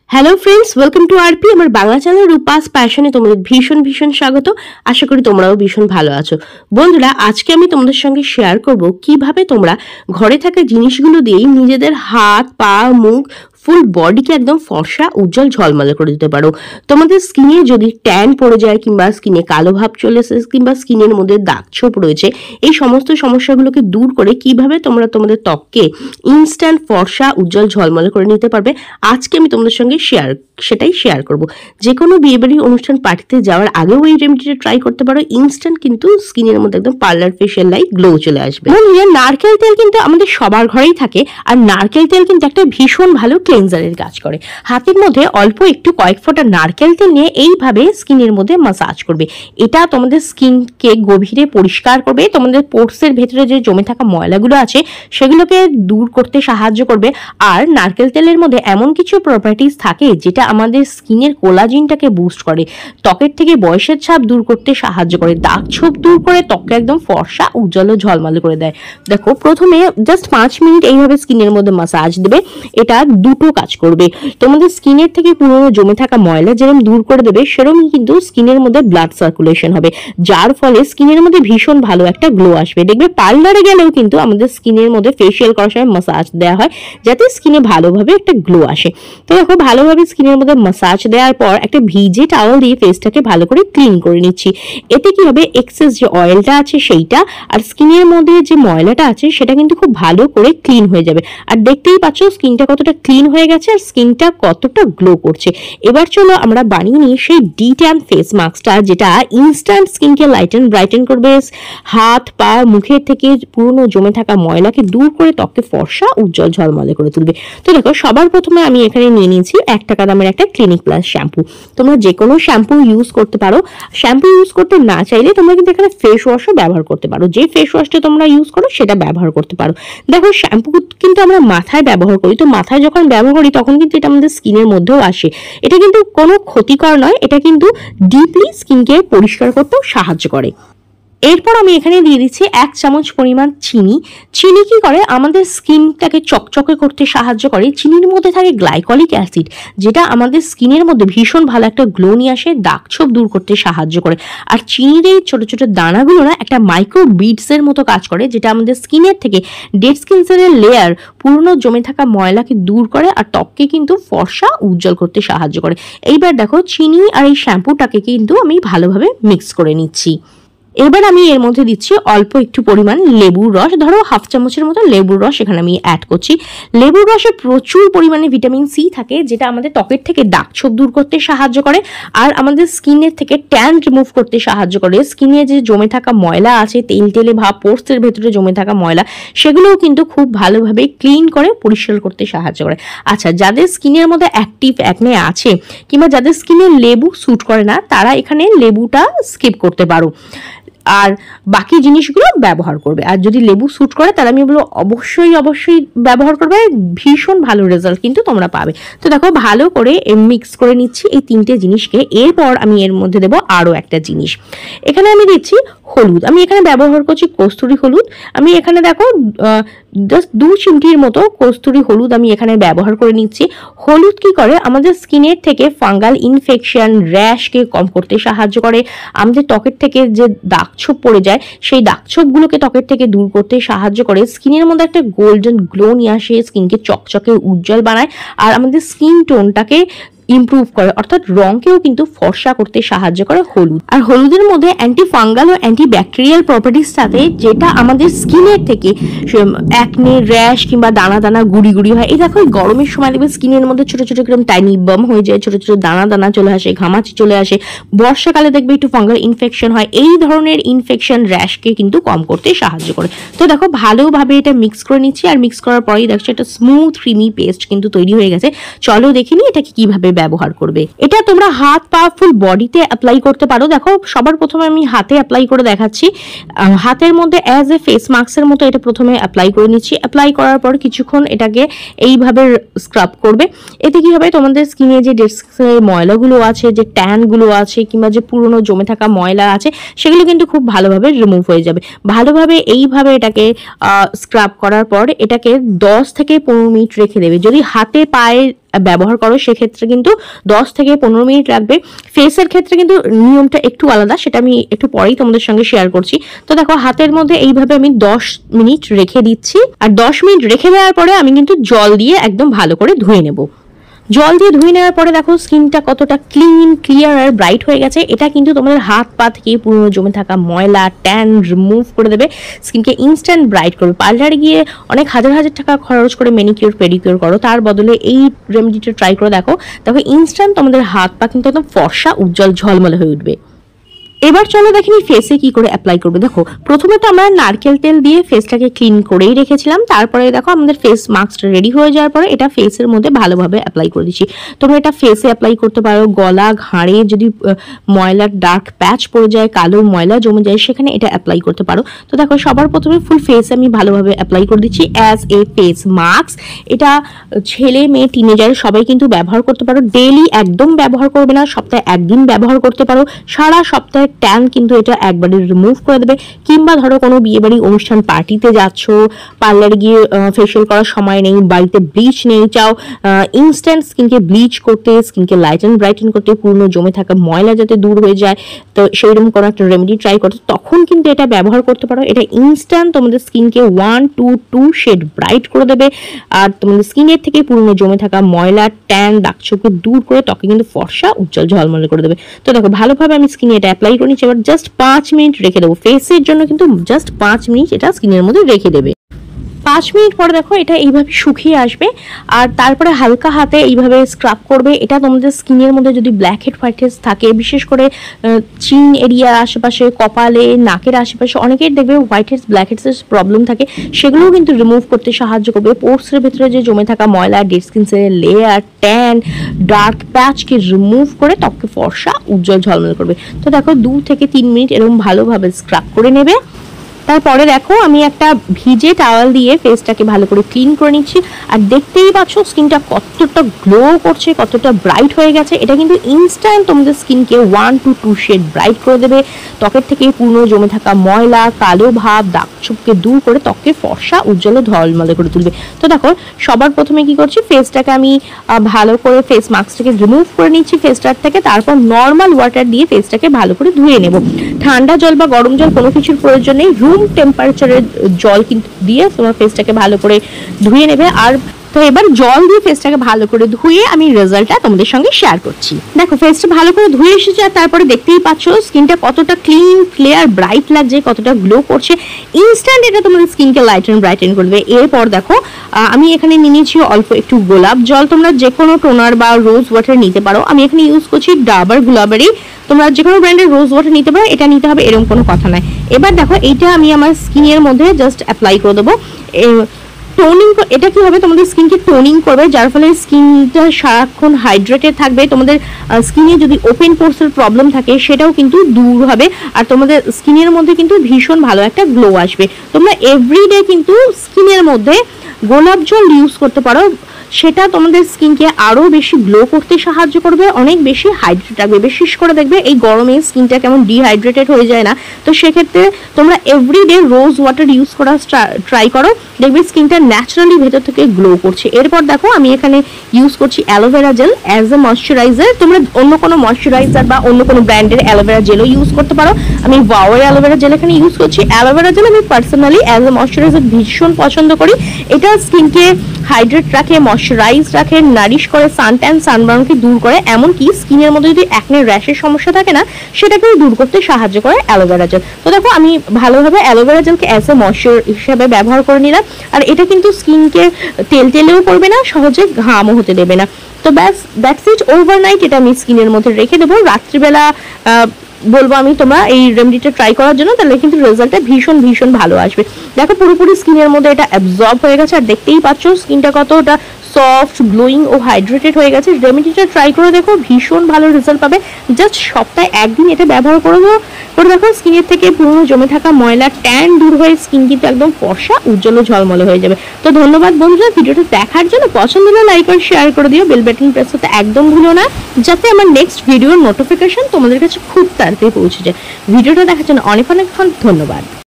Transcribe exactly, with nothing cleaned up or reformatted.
Hello friends, welcome to RP. আমার Bangla channel Rupa's প্যাশনে তোমাদের ভীষণ ভীষণ স্বাগত। আশা করি তোমরাও ভীষণ ভালো আছো। বন্ধুরা, আজকে আমি তোমাদের সঙ্গে শেয়ার করব কিভাবে তোমরা ঘরে থাকা জিনিসগুলো দিয়েই নিজেদের হাত, পা, মুখ, ফুল বডিকে একদম ফর্সা, উজ্জ্বল, ঝলমলে করে দিতে পারো। তোমাদের স্কিনে যদি ট্যান পড়ে যায় কিংবা স্কিনে কালো ভাব চলে এসেছে কিংবা স্কিনের মধ্যে দাগ ছোপ রয়েছে, এই সমস্ত সমস্যাগুলোকে দূর করে কিভাবে তোমরা তোমাদের ত্বককে ইনস্ট্যান্ট ফর্সা, উজ্জ্বল, ঝলমলে করে নিতে পারবে, আজকে আমি তোমাদের সঙ্গে শেয়ার সেটাই শেয়ার করব। যে কোনো বিয়েবাড়ি অনুষ্ঠান পার্টিতে যাওয়ার আগেও এই রেমেডিটা ট্রাই করতে পারো। ইনস্ট্যান্ট কিন্তু স্কিনের মধ্যে একদম পার্লার ফেশিয়াল লাইক গ্লো চলে আসবে। বন্ধুরা, নারকেল তেল কিন্তু আমাদের সবার ঘরেই থাকে, আর নারকেল তেল কিন্তু একটা ভীষণ ভালো ক্লেনজারের কাজ করে। হাতের মধ্যে অল্প একটু কয়েক ফোঁটা নারকেল তেল নিয়ে এইভাবে স্কিনের মধ্যে মাসাজ করবে। এটা তোমাদের স্কিনকে গভীরে পরিষ্কার করবে, তোমাদের পোর্সের ভেতরে যে জমে থাকা ময়লাগুলো আছে সেগুলোকে দূর করতে সাহায্য করবে। আর নারকেল তেলের মধ্যে এমন কিছু প্রপার্টিজ থাকে যেটা আমাদের স্কিনের কোলাজিনটাকে বুস্ট করে, ত্বকের থেকে বয়সের ছাপ দূর করতে সাহায্য করে, দাগ ছোপ দূর করে ত্বককে একদম ফর্সা, উজ্জ্বল ও ঝলমলে করে দেয়। দেখো, প্রথমে জাস্ট পাঁচ মিনিট এইভাবে স্কিনের মধ্যে মাসাজ দেবে। এটা দুটো কাজ করবে। তোমাদের স্কিনের থেকে পুরোনো জমে থাকা ময়লা যেরকম দূর করে দেবে, সেরকমই কিন্তু স্কিনের মধ্যে ব্লাড সার্কুলেশন হবে, যার ফলে স্কিনের মধ্যে ভীষণ ভালো একটা গ্লো আসবে। দেখবে পার্লারে গেলেও কিন্তু আমাদের স্কিনের মধ্যে ফেসিয়াল করার সময় মাসাজ দেওয়া হয় যাতে স্কিনে ভালোভাবে একটা গ্লো আসে। তো দেখো, ভালোভাবে স্কিনের মধ্যে মাসাজ দেওয়ার পর একটা ভিজে টাওয়াল দিয়ে ফেসটাকে ভালো করে ক্লিন করে নিচ্ছি। এতে কি হবে, এক্সেস যে অয়েলটা আছে সেইটা আর স্কিনের মধ্যে যে ময়লাটা আছে সেটা কিন্তু খুব ভালো করে ক্লিন হয়ে যাবে। আর দেখতেই পাচ্ছ স্কিনটা কতটা ক্লিন হয়ে গেছে আর স্কিনটা কতটা গ্লো করছে। এবার চলো আমরা বানিয়ে নিই সেই ডি ট্যান ফেস মাস্কটা, যেটা ইনস্ট্যান্ট স্কিনকে লাইটেন ব্রাইটেন করবে, হাত, পা, মুখের থেকে পুরনো জমে থাকা ময়লাকে দূর করে ত্বককে ফর্সা, উজ্জ্বল, ঝলমলে করে তুলবে। তো দেখো, সবার প্রথমে আমি এখানে নিয়ে নিয়েছি এক টাকা দামের একটা ক্লিনিক প্লাস শ্যাম্পু। তোমরা যে কোনো শ্যাম্পু ইউজ করতে পারো। শ্যাম্পু ইউজ করতে না চাইলে তোমরা কিন্তু এখানে ফেস ওয়াশও ব্যবহার করতে পারো। যে ফেস ওয়াশটা তোমরা ইউজ করো সেটা ব্যবহার করতে পারো। দেখো, শ্যাম্পু কিন্তু আমরা মাথায় ব্যবহার করি, তো মাথায় যখন ব্যবহার করি তখন কিন্তু এটা আমাদের স্কিনের মধ্যেও আসে। এটা কিন্তু কোনো ক্ষতিকর নয়, এটা কিন্তু ডিপলি স্কিনকে পরিষ্কার করতেও সাহায্য করে। এরপর আমি এখানে দিয়ে দিচ্ছি এক চামচ পরিমাণ চিনি। চিনি কি করে, আমাদের স্কিনটাকে চকচকে করতে সাহায্য করে। চিনির মধ্যে থাকে গ্লাইকলিক অ্যাসিড, যেটা আমাদের স্কিনের মধ্যে ভীষণ ভালো একটা গ্লো নিয়ে আসে, দাগ ছোপ দূর করতে সাহায্য করে। আর চিনির এই ছোটো ছোটো দানাগুলো না একটা মাইক্রো বিডসের মতো কাজ করে, যেটা আমাদের স্কিনের থেকে ডেড স্কিন সেলের লেয়ার, পুরনো জমে থাকা ময়লাকে দূর করে আর ত্বককে কিন্তু ফর্সা, উজ্জ্বল করতে সাহায্য করে। এইবার দেখো, চিনি আর এই শ্যাম্পুটাকে কিন্তু আমি ভালোভাবে মিক্স করে নিচ্ছি। এবার আমি এর মধ্যে দিচ্ছি অল্প একটু পরিমাণ লেবুর রস, ধরো হাফ চামচের মতো লেবুর রস এখানে আমি অ্যাড করছি। লেবুর রসে প্রচুর পরিমাণে ভিটামিন সি থাকে, যেটা আমাদের ত্বকের থেকে দাগ ছোপ দূর করতে সাহায্য করে আর আমাদের স্কিনের থেকে ট্যান রিমুভ করতে সাহায্য করে। স্কিনে যে জমে থাকা ময়লা আছে, তেল তেলে ভাব, পোর্সের ভেতরে জমে থাকা ময়লা, সেগুলোও কিন্তু খুব ভালোভাবে ক্লিন করে পরিষ্কার করতে সাহায্য করে। আচ্ছা, যাদের স্কিনের মধ্যে অ্যাক্টিভ অ্যাকনে আছে কিংবা যাদের স্কিনে লেবু স্যুট করে না, তারা এখানে লেবুটা স্কিপ করতে পারো আর বাকি জিনিসগুলো ব্যবহার করবে। আর যদি লেবু স্যুট করে তাহলে আমি বলবো অবশ্যই অবশ্যই ব্যবহার করবে, ভীষণ ভালো রেজাল্ট কিন্তু তোমরা পাবে। তো দেখো, ভালো করে মিক্স করে নিচ্ছি এই তিনটে জিনিসকে। এরপর আমি এর মধ্যে দেবো আরও একটা জিনিস। এখানে আমি দিচ্ছি হলুদ। আমি এখানে ব্যবহার করছি কস্তুরি হলুদ। আমি এখানে দেখো জাস্ট দু চিমটির মতো কস্তুরি হলুদ আমি এখানে ব্যবহার করে নিচ্ছি। হলুদ কি করে, আমাদের স্কিনের থেকে ফাঙ্গাল ইনফেকশন, র্যাশকে কম করতে সাহায্য করে। আমাদের ত্বকের থেকে যে দাগ ছোপ পড়ে যায় সেই দাগ ছোপগুলোকে ত্বকের থেকে দূর করতে সাহায্য করে। স্কিনের মধ্যে একটা গোল্ডেন গ্লো নিয়ে আসে, স্কিনকে চকচকে উজ্জ্বল বানায় আর আমাদের স্কিন টোনটাকে ইমপ্রুভ করে, অর্থাৎ রঙকেও কিন্তু ফর্সা করতে সাহায্য করে হলুদ। আর হলুদের মধ্যে অ্যান্টি ফাঙ্গাল ও অ্যান্টি ব্যাকটেরিয়াল প্রপার্টিস থাকে, যেটা আমাদের স্কিনের থেকে অ্যাকনে, র্যাশ কিংবা দানা দানা গুড়ি গুড়ি হয়। এই দেখো, এই গরমের সময় দেখবে স্কিনের মধ্যে ছোট ছোট কিরকম টাইনি বাম হয়ে যায়, ছোট ছোট দানা দানা চলে আসে, ঘামাচি চলে আসে। বর্ষাকালে দেখবে একটু ফাঙ্গাল ইনফেকশন হয়। এই ধরনের ইনফেকশন, র্যাশকে কিন্তু কম করতে সাহায্য করে। তো দেখো, ভালোভাবে এটা মিক্স করে নিচ্ছি আর মিক্স করার পরেই দেখছো একটা স্মুথ ক্রিমি পেস্ট কিন্তু তৈরি হয়ে গেছে। চলো দেখিনি এটাকে কিভাবে ব্যবহার করবে। এটা তোমরা হাত, পা, ফুল বডিতে অ্যাপ্লাই করতে পারো। দেখো, সবার প্রথমে আমি হাতে অ্যাপ্লাই করে দেখাচ্ছি। হাতের মধ্যে অ্যাজ এ ফেস মাস্কের মতো এটা প্রথমে অ্যাপ্লাই করে নিচ্ছি। অ্যাপ্লাই করার পর কিছুক্ষণ এটাকে এইভাবে স্ক্রাব করবে। এতে কি হবে, তোমাদের স্কিনে যে ডেড স্কিনের ময়লাগুলো আছে, যে ট্যানগুলো আছে কিংবা যে পুরনো জমে থাকা ময়লা আছে, সেগুলো কিন্তু খুব ভালোভাবে রিমুভ হয়ে যাবে। ভালোভাবে এইভাবে এটাকে স্ক্রাব করার পর এটাকে দশ থেকে পনেরো মিনিট রেখে দেবে। যদি হাতে পায়ে ব্যবহার করো সেক্ষেত্রে কিন্তু দশ থেকে পনেরো মিনিট লাগবে। ফেসের ক্ষেত্রে কিন্তু নিয়মটা একটু আলাদা, সেটা আমি একটু পরেই তোমাদের সঙ্গে শেয়ার করছি। তো দেখো হাতের মধ্যে এইভাবে আমি দশ মিনিট রেখে দিচ্ছি, আর দশ মিনিট রেখে দেওয়ার পরে আমি কিন্তু জল দিয়ে একদম ভালো করে ধুয়ে নেব। জল দিয়ে ধুয়ে নেওয়ার পরে দেখো স্কিনটা কতটা ক্লিন, ক্লিয়ার আর ব্রাইট হয়ে গেছে। এটা কিন্তু তোমাদের হাত পা থেকে পুরনো জমে থাকা ময়লা, ট্যান রিমুভ করে দেবে, স্কিনকে ইনস্ট্যান্ট ব্রাইট করবে। পার্লারে গিয়ে অনেক হাজার হাজার টাকা খরচ করে মেনিকিউর পেডিকিউর করো, তার বদলে এই রেমেডিটা ট্রাই করে দেখো, দেখো ইনস্ট্যান্ট তোমাদের হাত পা কিন্তু একদম ফর্সা, উজ্জ্বল, ঝলমলে হয়ে উঠবে। এবার চলো দেখিনি ফেসে কি করে অ্যাপ্লাই করবে। দেখো প্রথমে তো আমরা নারকেল তেল দিয়ে ফেসটাকে ক্লিন করেই রেখেছিলাম, তারপরে দেখো আমাদের ফেস মাস্কটা রেডি হয়ে যাওয়ার পরে এটা ফেসের মধ্যে ভালোভাবে অ্যাপ্লাই করে দিচ্ছি। তোমরা এটা ফেসে অ্যাপ্লাই করতে পারো, গলা, ঘাড়ে যদি ময়লার ডার্ক প্যাচ পড়ে যায়, কালো ময়লা জমে যায়, সেখানে এটা অ্যাপ্লাই করতে পারো। তো দেখো সবার প্রথমে ফুল ফেসে আমি ভালোভাবে অ্যাপ্লাই করে দিচ্ছি অ্যাজ এ ফেস মাস্ক। এটা ছেলে মেয়ে টিনেজার সবাই কিন্তু ব্যবহার করতে পারো। ডেইলি একদম ব্যবহার করবে না, সপ্তাহে একদিন ব্যবহার করতে পারো। সারা সপ্তাহে ট্যান কিন্তু এটা একবারে রিমুভ করে দেবে। কিংবা ধরো কোনো বিয়ে বাড়ি অনুষ্ঠান পার্টিতে যাচ্ছ, পার্লারে গিয়ে ফেশিয়াল করার সময় নেই, বাড়িতে ব্লিচ নেই, চাও ইনস্ট্যান্ট স্কিনকে ব্লিচ করতে, স্কিনকে লাইটেন ব্রাইটেন করতে, পুরনো জমে থাকা ময়লা যাতে দূর হয়ে যায়, তো সেইরকম কোনো একটা রেমেডি ট্রাই করতে, তখন কিন্তু এটা ব্যবহার করতে পারো। এটা ইনস্ট্যান্ট তোমাদের স্কিনকে one to two shade bright করে দেবে, আর তোমাদের স্কিনের থেকে পুরনো জমে থাকা ময়লা, ট্যান, দাগছোপকে দূর করে ত্বকে কিন্তু ফর্সা, উজ্জ্বল, ঝলমলে করে দেবে। তো দেখো ভালোভাবে আমি স্কিনে এটা অ্যাপ্লাই করে নিচ্ছি। এবার জাস্ট পাঁচ মিনিট রেখে দেবো। ফেসের জন্য কিন্তু জাস্ট পাঁচ মিনিট এটা স্কিনের মধ্যে রেখে দেবে। পাঁচ মিনিট পরে দেখো এটা এইভাবে শুকিয়ে আসবে, আর তারপরে হালকা হাতে এইভাবে স্ক্রাব করবে। এটা তোমাদের স্কিনের মধ্যে যদি ব্ল্যাক হেড, হোয়াইট হেডস থাকে, বিশেষ করে চিন এরিয়ার আশেপাশে, কপালে, নাকের আশেপাশে অনেকের দেখবে হোয়াইট হেডস, ব্ল্যাক হেডসের প্রবলেম থাকে, সেগুলোও কিন্তু রিমুভ করতে সাহায্য করবে। পোর্সের ভেতরে যে জমে থাকা ময়লা, ডেড স্কিন সেলের লেয়ার, ট্যান, ডার্ক প্যাচকে রিমুভ করে ত্বককে ফর্সা, উজ্জ্বল, ঝলমল করবে। তো দেখো দু থেকে তিন মিনিট এরকম ভালোভাবে স্ক্রাব করে নেবে। তারপরে দেখো আমি একটা ভিজে টাওয়াল দিয়ে ফেসটাকে ভালো করে ক্লিন করে নিচ্ছি, আর দেখতেই পাচ্ছ স্কিনটা কতটা গ্লো করছে, কতটা ব্রাইট হয়ে গেছে। এটা কিন্তু ইনস্ট্যান্ট তোমাদের স্কিনকে one to two shade bright করে দেবে, ত্বকের থেকে পুরনো জমে থাকা ময়লা, কালো ভাব, দাগছোপকে দূর করে ত্বককে ফর্সা, উজ্জ্বল, ঝলমলে করে তুলবে। তো দেখো সবার প্রথমে কি করছি, ফেসটাকে আমি ভালো করে ফেস মাস্কটাকে রিমুভ করে নিচ্ছি ফেসটার থেকে, তারপর নর্মাল ওয়াটার দিয়ে ফেসটাকে ভালো করে ধুয়ে নেব। ঠান্ডা জল বা গরম জল কোনো কিছুর প্রয়োজন নেই, রুম টেম্পারেচারের জল কিন্তু দিয়ে তোমার ফেসটাকে ভালো করে ধুয়ে নেবে। আর তো এবার জল দিয়ে ফেসটাকে ভালো করে ধুয়ে আমি রেজাল্টটা তোমাদের সঙ্গে শেয়ার করছি। দেখো ফেসটা ভালো করে ধুয়ে এসেছে, আর তারপরে দেখতেই পাচ্ছ স্কিনটা কতটা ক্লিন, ক্লিয়ার, ব্রাইট লাগছে, কতটা গ্লো করছে। ইনস্ট্যান্ট এটা তোমাদের স্কিনকে লাইটেন ব্রাইটেন করবে। এরপর দেখো আমি এখানে নিয়ে নিয়েছি অল্প একটু গোলাপ জল। তোমরা যে কোনো টোনার বা রোজ ওয়াটার নিতে পারো। আমি এখানে ইউজ করছি ডাবার গুলাবারি। তোমরা যে কোনো ব্র্যান্ডের রোজ ওয়াটার নিতে পারো, এটা নিতে হবে এরকম কোনো কথা নাই। এবার দেখো এইটা আমি আমার স্কিনের মধ্যে জাস্ট অ্যাপ্লাই করে দেবো। টোনিং, এটা কি হবে তোমাদের স্কিনকে টোনিং করবে, যার ফলে স্কিনটা সারাক্ষণ হাইড্রেটেড থাকবে। তোমাদের স্কিনে যদি ওপেন পোর্সের প্রবলেম থাকে সেটাও কিন্তু দূর হবে, আর তোমাদের স্কিনের মধ্যে কিন্তু ভীষণ ভালো একটা গ্লো আসবে। তোমরা এভরিডে কিন্তু স্কিনের মধ্যে গোলাপ জল ইউজ করতে পারো, সেটা তোমাদের স্কিনকে আরও বেশি গ্লো করতে সাহায্য করবে, অনেক বেশি হাইড্রেট রাখবে। বিশেষ করে দেখবে এই গরমে স্কিনটা কেমন ডিহাইড্রেটেড হয়ে যায় না, তো সেক্ষেত্রে তোমরা এভরিডে রোজ ওয়াটার ইউজ করা ট্রাই করো, দেখবে স্কিনটা ন্যাচারালি ভেতর থেকে গ্লো করছে। এরপর দেখো আমি এখানে ইউজ করছি aloe vera gel as a moisturiser. তোমরা অন্য কোনো ময়শ্চারাইজার বা অন্য কোনো ব্র্যান্ডের অ্যালোভেরা জেলও ইউজ করতে পারো। আমি ওয়াওয়ের অ্যালোভেরা জেল এখানে ইউজ করছি। অ্যালোভেরা জেল আমি পার্সোনালি অ্যাজ এ ময়শ্চারাইজার ভীষণ পছন্দ করি। এটা স্কিনকে হাইড্রেট রাখে, ময়শ্চারাইজ রাখে, নারিশ করে, সানট্যান, সানবার্নকে দূর করে, এমনকি স্কিনের মধ্যে যদি অ্যাকনে র্যাশের সমস্যা থাকে না, সেটাকেও দূর করতে সাহায্য করে অ্যালোভেরা জেল। তো দেখো আমি ভালোভাবে অ্যালোভেরা জেলকে অ্যাজ এ ময়শ্চার হিসেবে ব্যবহার করে নিলাম, আর এটা কিন্তু স্কিনকে তেল তেলেও করবে না, সহজে ঘামও হতে দেবে না। তো ব্যাস দ্যাটস ইট, ওভারনাইট এটা আমি স্কিনের মধ্যে রেখে দেবো। রাত্রিবেলা বলবো আমি তোমরা এই রেমেডিটা ট্রাই করার জন্য, তাহলে কিন্তু রেজাল্টটা ভীষণ ভীষণ ভালো আসবে। দেখো পুরোপুরি স্কিনের মধ্যে এটা অ্যাবজর্ব হয়ে গেছে, আর দেখতেই পাচ্ছ স্কিনটা কতটা সফট, গ্লোয়িং ও হাইড্রেটেড হয়ে গেছে। রেমেডিটা ট্রাই করে দেখো, ভীষণ ভালো রেজাল্ট পাবে। জাস্ট সপ্তাহে একদিন এটা ব্যবহার করে করে দেখো, স্কিনের থেকে পুরনো জমে থাকা ময়লা, ট্যান দূর হয়ে স্কিন কিন্তু একদম ফর্সা, উজ্জ্বল, ঝলমলে হয়ে যাবে। তো ধন্যবাদ বন্ধুরা ভিডিওটা দেখার জন্য। পছন্দ হলে লাইক আর শেয়ার করে দিও, বেল বাটন প্রেস করতে একদম ভুলো না, যাতে আমার নেক্সট ভিডিওর নোটিফিকেশন তোমাদের কাছে খুব তাড়াতাড়ি পৌঁছে যায়। ভিডিওটা দেখার জন্য অনেক অনেক ধন্যবাদ।